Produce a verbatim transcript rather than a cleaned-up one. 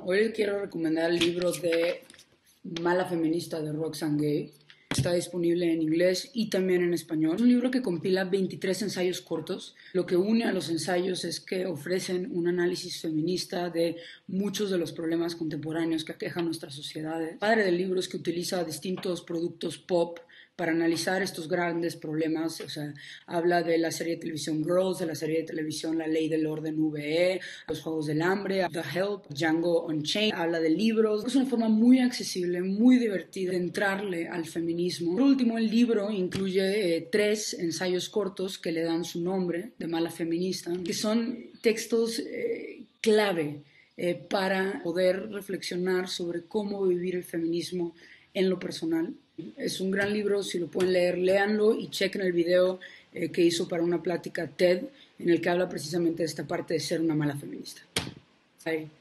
Hoy quiero recomendar el libro de Mala Feminista de Roxane Gay. Está disponible en inglés y también en español. Es un libro que compila veintitrés ensayos cortos. Lo que une a los ensayos es que ofrecen un análisis feminista de muchos de los problemas contemporáneos que aquejan nuestras sociedades. El padre del libro es que utiliza distintos productos pop para analizar estos grandes problemas. O sea, habla de la serie de televisión Girls, de la serie de televisión La Ley del Orden V E, Los Juegos del Hambre, The Help, Django Unchained. Habla de libros. Es una forma muy accesible, muy divertida de entrarle al feminismo. Por último, el libro incluye eh, tres ensayos cortos que le dan su nombre, de Mala Feminista, que son textos eh, clave eh, para poder reflexionar sobre cómo vivir el feminismo en lo personal. Es un gran libro, si lo pueden leer, léanlo y chequen el video eh, que hizo para una plática TED en el que habla precisamente de esta parte de ser una mala feminista. Bye.